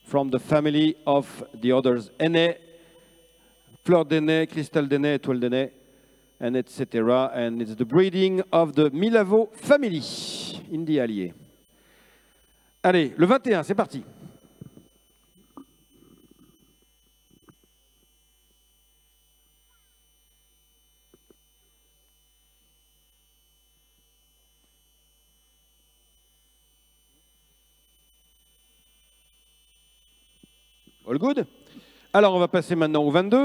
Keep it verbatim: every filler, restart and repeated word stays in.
from the family of the others. Aîné, Fleur d'Aîné, Cristal d'Aîné, Étoile d'Aîné, and et cetera. And it's the breeding of the Milavo family in the Allier. Allez, le vingt et un, c'est parti. All good. Alors, on va passer maintenant au vingt-deux.